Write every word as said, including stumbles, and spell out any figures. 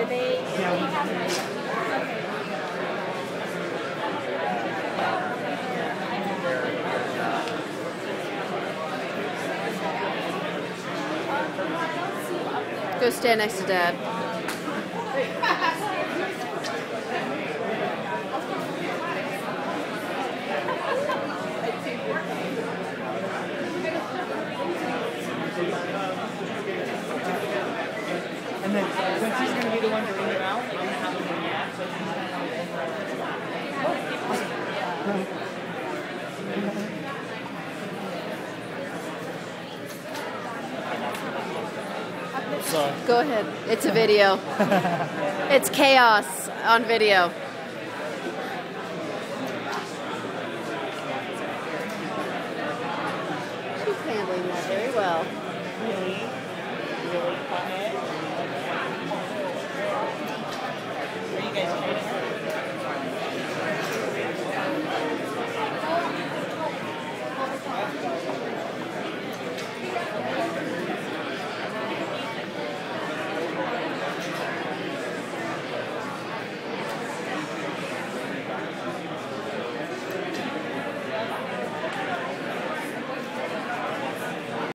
they, they have like, Go stand next to Dad. And then, since he's going to be the one to read them out, I'm going to have him react. So. Go ahead. It's a video. It's chaos on video. She's handling that very well.